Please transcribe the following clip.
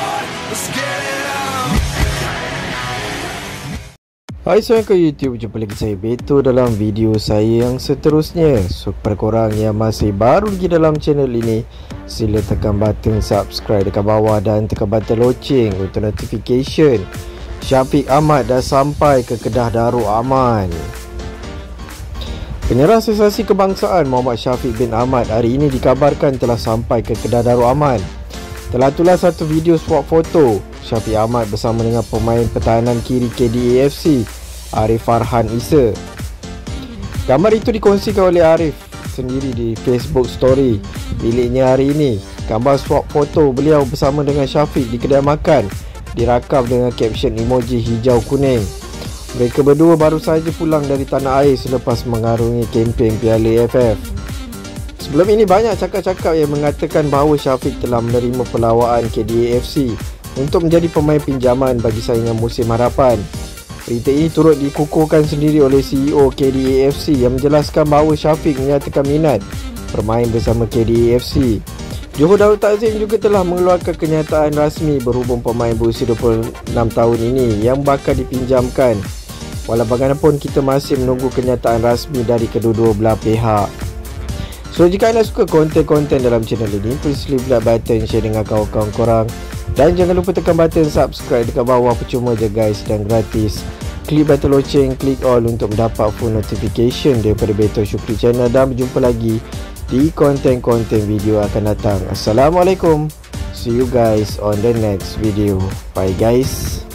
Hai Assalamualaikum YouTube, jumpa lagi saya Beto dalam video saya yang seterusnya. So kepada korang yang masih baru lagi dalam channel ini, sila tekan button subscribe dekat bawah dan tekan button loceng untuk notification. Syafiq Ahmad dah sampai ke Kedah Darul Aman. Penyerah sensasi kebangsaan Muhammad Syafiq bin Ahmad hari ini dikabarkan telah sampai ke Kedah Darul Aman. Telah tulas satu video swap foto Syafiq Ahmad bersama dengan pemain pertahanan kiri KDA FC Arif Farhan Issa. Gambar itu dikongsikan oleh Arif sendiri di Facebook story miliknya hari ini. Gambar swap foto beliau bersama dengan Syafiq di kedai makan dirakam dengan caption emoji hijau kuning. Mereka berdua baru saja pulang dari tanah air selepas mengarungi kempen Piala AFF. Sebelum ini banyak cakap-cakap yang mengatakan bahawa Syafiq telah menerima pelawaan KDA FC untuk menjadi pemain pinjaman bagi saingan musim harapan. Berita ini turut dikukuhkan sendiri oleh CEO KDA FC yang menjelaskan bahawa Syafiq menyatakan minat bermain bersama KDA FC. Johor Darul Takzim juga telah mengeluarkan kenyataan rasmi berhubung pemain berusia 26 tahun ini yang bakal dipinjamkan. Walau bagaimanapun kita masih menunggu kenyataan rasmi dari kedua-dua belah pihak. So jika anda suka konten-konten dalam channel ini, please leave like button, share dengan kawan-kawan korang. Dan jangan lupa tekan button subscribe dekat bawah, percuma je guys dan gratis. Klik button loceng, klik all untuk mendapat full notification daripada Beto Syukri Channel. Dan berjumpa lagi di konten-konten video akan datang. Assalamualaikum. See you guys on the next video. Bye guys.